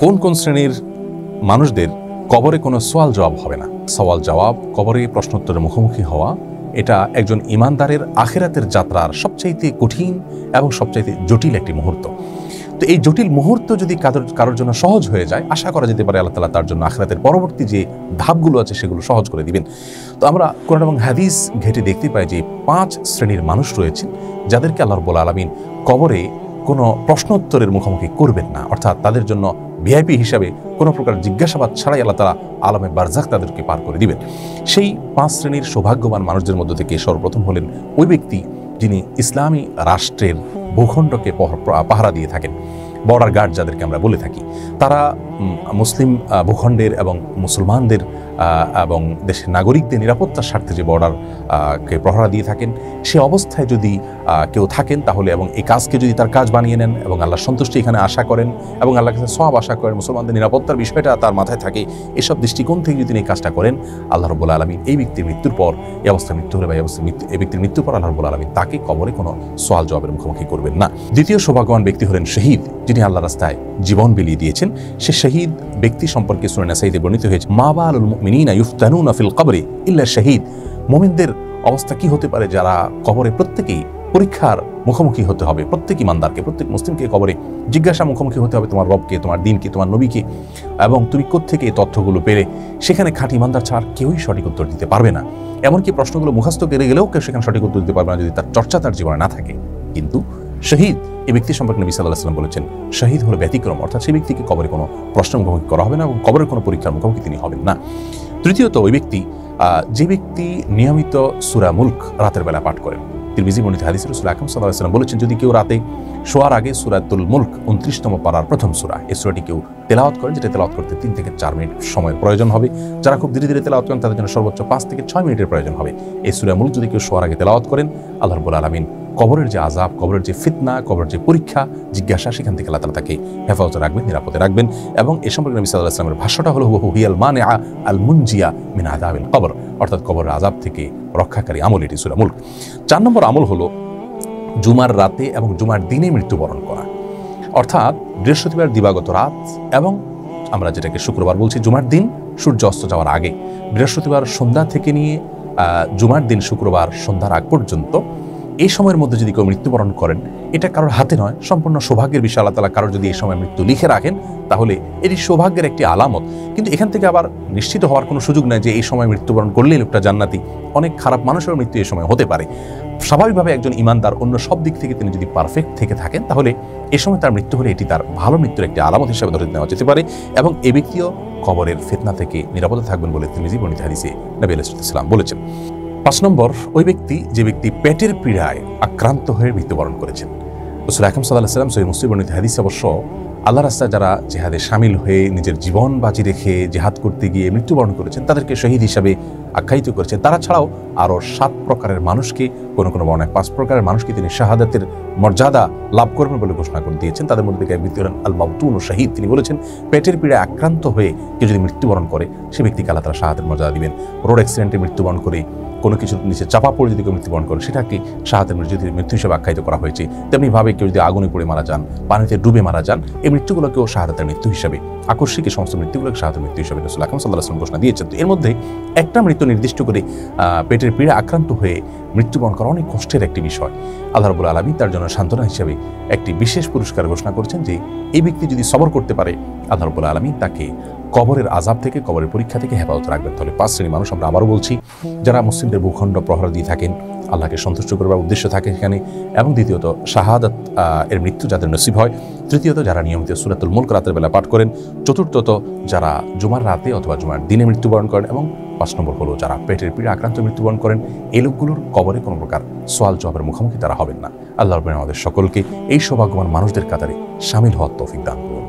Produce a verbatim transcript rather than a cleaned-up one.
কোন কোন শ্রেণীর মানুষদের কবরে কোনো সওয়াল জবাব হবে না। সওয়াল জবাব, কবরে প্রশ্নোত্তরের মুখোমুখি হওয়া, এটা একজন ইমানদারের আখিরাতের যাত্রার সবচাইতে কঠিন এবং সবচাইতে জটিল একটি মুহূর্ত। তো এই জটিল মুহূর্ত যদি কারোর কারোর জন্য সহজ হয়ে যায়, আশা করা যেতে পারে আল্লাহ তাআলা তার জন্য আখিরাতের পরবর্তী যে ধাপগুলো আছে সেগুলো সহজ করে দিবেন। তো আমরা কোরআন এবং হাদিস ঘেঁটে দেখতে পাই যে পাঁচ শ্রেণীর মানুষ রয়েছেন যাদেরকে আল্লাহ রাব্বুল আলামিন কবরে কোনো প্রশ্নোত্তরের মুখোমুখি করবেন না, অর্থাৎ তাদের জন্য ভিআইপি হিসাবে কোনো প্রকার জিজ্ঞাসাবাদ ছাড়াই আল্লাহ তাআলা আলমে বারজাখ তাদেরকে পার করে দিবেন। সেই পাঁচ শ্রেণীর সৌভাগ্যবান মানুষদের মধ্য থেকে সর্বপ্রথম হলেন ওই ব্যক্তি যিনি ইসলামী রাষ্ট্রের ভূখণ্ডকে পাহারা দিয়ে থাকেন, বর্ডার গার্ড যাদেরকে আমরা বলে থাকি। তারা মুসলিম ভূখণ্ডের এবং মুসলমানদের এবং দেশের নাগরিকদের নিরাপত্তার স্বার্থে যে বর্ডার কে প্রহরা দিয়ে থাকেন, সে অবস্থায় যদি কেউ থাকেন তাহলে এবং এই কাজকে যদি তার কাজ বানিয়ে নেন এবং আল্লাহর সন্তুষ্টি এখানে আশা করেন এবং আল্লাহর কাছে সওয়াব আশা করেন, মুসলমানদের নিরাপত্তার বিষয়টা তার মাথায় থাকে, এসব দৃষ্টিকোণ থেকে যদি তিনি এই কাজটা করেন, আল্লাহ রাব্বুল আলামিন এই ব্যক্তির মৃত্যুর পর, এই অবস্থায় মৃত্যু হলে বা এই অবস্থায় এই ব্যক্তির মৃত্যুর পর আল্লাহ রাব্বুল আলামিন তাকে কবরে কোনো সওয়াল জবাবের মুখোমুখি করবেন না। দ্বিতীয় সৌভাগ্যবান ব্যক্তি হলেন শহীদ, যিনি আল্লাহর রাস্তায় জীবন বিলিয়ে দিয়েছেন। সে শহীদ ব্যক্তি সম্পর্কে সূরা নাসাইতে বর্ণিত হয়েছে, মা বালুল মুমিনিনা ইফতানুনা ফিল কবরি ইল্লা শহীদ। মুমিনদের অবস্থা কি হতে পারে যারা কবরে প্রত্যেকেই পরীক্ষার মুখোমুখি হতে হবে, প্রত্যেক ইমানদারকে, প্রত্যেক মুসলিমকে কবরে জিজ্ঞাসা মুখোমুখি হতে হবে তোমার রবকে, তোমার দিনকে, তোমার নবীকে, এবং তুমি কোত্থেকে এই তথ্যগুলো পেলে। সেখানে খাঁটি ইমানদার ছাড়া কেউই সঠিক উত্তর দিতে পারবে না। এমনকি প্রশ্নগুলো মুখস্থ করে গেলেও কেউ সেখানে সঠিক উত্তর দিতে পারবে না যদি তার চর্চা তার জীবনে না থাকে। কিন্তু শহীদ এই ব্যক্তি সম্পর্কে নবী সাল্লাল্লাহু আলাইহি ওয়াসাল্লাম বলেছেন, শহীদ হলো ব্যতিক্রম, অর্থাৎ সেই ব্যক্তিকে কবরে কোনো প্রশ্ন মুখোমুখি করা হবে না এবং কবরের কোনো পরীক্ষার মুখোমুখি তিনি হবেন না। তৃতীয়ত, ওই ব্যক্তি যে ব্যক্তি নিয়মিত সূরা মুলক রাতের বেলা পাঠ করেন। তিরমিজি বর্ণিত হাদিসে রাসূল আকরাম সাল্লাল্লাহু আলাইহি ওয়াসাল্লাম বলেছেন, যদি কেউ রাতে শোয়ার আগে সূরাতুল মুলক উনত্রিশতম পারার প্রথম সূরা, এই সূরাটি কেউ তেলাওয়াত করেন, যেটা তেলাওয়াত করতে তিন থেকে চার মিনিট সময়ের প্রয়োজন হবে। যারা খুব ধীরে ধীরে তেলাওয়াত করেন তাদের জন্য সর্বোচ্চ পাঁচ থেকে ছয় মিনিটের প্রয়োজন হবে। এই সূরা মুলক যদি কেউ শোয়ার আগে তেলাওয়াত করেন, আল্লাহ রাব্বুল আলামিন কবরের যে আযাব, কবরের যে ফিতনা, কবরের যে পরীক্ষা জিজ্ঞাসা, সেখান থেকে আল্লাহ তাআলা তাকে হেফাজতে রাখবেন, নিরাপদে রাখবেন। এবং এ সম্পর্কে নবী সাল্লাল্লাহু আলাইহি ওয়াসাল্লামের ভাষ্যটা হলো হুয়াল মানিআ আল মুনজিয়া মিন আযাবিল কবর, অর্থাৎ কবরের আযাব থেকে রক্ষাকারী আমল এটি সূরা মুলক। চার নম্বর আমল হলো জুমার রাতে এবং জুমার দিনে মৃত্যুবরণ করা, অর্থাৎ বৃহস্পতিবার দিবাগত রাত এবং আমরা যেটাকে শুক্রবার বলছি জুমার দিন সূর্য অস্ত যাওয়ার আগে, বৃহস্পতিবার সন্ধ্যা থেকে নিয়ে জুমার দিন শুক্রবার সন্ধ্যার আগ পর্যন্ত এই সময়ের মধ্যে যদি কেউ মৃত্যুবরণ করেন, এটা কারোর হাতে নয়, সম্পূর্ণ সৌভাগ্যের বিষয়। আল্লাহ তাআলা কারোর যদি এই সময় মৃত্যু লিখে রাখেন তাহলে এটি সৌভাগ্যের একটি আলামত। কিন্তু এখান থেকে আবার নিশ্চিত হওয়ার কোনো সুযোগ নেই যে এই সময় মৃত্যুবরণ করলেই লোকটা জান্নাতি। অনেক খারাপ মানুষের মৃত্যু এই সময় হতে পারে। স্বাভাবিকভাবে একজন ইমানদার অন্য সব দিক থেকে তিনি যদি পারফেক্ট থেকে থাকেন, তাহলে এই সময় তার মৃত্যু হলে এটি তার ভালো মৃত্যুর একটি আলামত হিসেবে ধরে নেওয়া যেতে পারে এবং এই ব্যক্তিও কবরের ফিতনা থেকে নিরাপদে থাকবেন বলে তিরমিজি বর্ণিত হাদিসে নবী আলাইহিস সালাম বলেছেন। পাঁচ নম্বর, ওই ব্যক্তি যে ব্যক্তি পেটের পীড়ায় আক্রান্ত হয়ে মৃত্যুবরণ করেছেন। রাসূল আকরাম সাল্লাল্লাহু আলাইহি ওয়াসাল্লাম সহিহ মুসলিম বর্ণিত হাদিসে অবশ্য আল্লাহর রাস্তায় যারা জিহাদে শামিল হয়ে নিজের জীবন বাজি রেখে জিহাদ করতে গিয়ে মৃত্যুবরণ করেছেন তাদেরকে শহীদ হিসাবে আখ্যায়িত করেছেন। তারা ছাড়াও আরও সাত প্রকারের মানুষকে, কোনো কোনো বর্ণায় পাঁচ প্রকারের মানুষকে তিনি শাহাদাতের মর্যাদা লাভ করবেন বলে ঘোষণা করে দিয়েছেন। তাদের মধ্যে এক ব্যক্তি হলেন আল মাবতুন ও শাহিদ। তিনি বলেছেন, পেটের পীড়ায় আক্রান্ত হয়ে কেউ যদি মৃত্যুবরণ করে সে ব্যক্তিকে আল্লাহ তাআলা শাহাদাতের মর্যাদা দিবেন। রোড অ্যাক্সিডেন্টে মৃত্যুবরণ করে, কোনো কিছুর নিচে চাপা পড়ে যদি কেউ মৃত্যুবরণ করে, সেটাকে শাহাদাতের মৃত্যু হিসেবে আখ্যায়িত করা হয়েছে। তেমনিভাবে কেউ যদি আগুনে পড়ে মারা যান, পানিতে ডুবে মারা যান, এই মৃত্যুগুলোকেও শাহাদাতের মৃত্যু হিসাবে, আকস্মিক এই সমস্ত মৃত্যুগুলোকে শাহাদাতের মৃত্যু হিসাবে রাসূল আকরাম সাল্লাল্লাহু আলাইহি ওয়াসাল্লাম ঘোষণা দিয়েছেন। তো এর মধ্যে একটা মৃত্যু নির্দিষ্ট করে পেটের পীড়া আক্রান্ত হয়ে মৃত্যুবরণ করা অনেক কষ্টের একটি বিষয়। আল্লাহ রাব্বুল আলামিন তার জন্য সান্ত্বনা হিসেবে একটি বিশেষ পুরস্কার ঘোষণা করেছেন যে এই ব্যক্তি যদি সবর করতে পারে, আল্লাহ রাব্বুল আলামিন তাকে কবরের আযাব থেকে, কবরের পরীক্ষা থেকে হেফাজত রাখবেন। তাহলে পাঁচ শ্রেণীর মানুষ, আমরা আবারও বলছি, যারা মুসলিমদের ভূখণ্ড প্রহরা দিয়ে থাকেন, আল্লাহকে সন্তুষ্ট করবার উদ্দেশ্য থাকে সেখানে, এবং দ্বিতীয়ত শাহাদাত এর মৃত্যু যাদের নসিব হয়, তৃতীয়ত যারা নিয়মিত সূরাতুল মুলক রাতের বেলা পাঠ করেন, চতুর্থত যারা জুমার রাতে অথবা জুমার দিনে মৃত্যুবরণ করেন, এবং পাঁচ নম্বর হলো যারা পেটের পীড়া আক্রান্ত মৃত্যুবরণ করেন। এই লোকগুলোর কবরে কোনো প্রকার সওয়াল জবাবের মুখোমুখি তারা হবেন না। আল্লাহ রাব্বুল আলামিন আমাদের সকলকে এই সৌভাগ্যবান মানুষদের কাতারে শামিল হওয়ার তৌফিক দান করুন।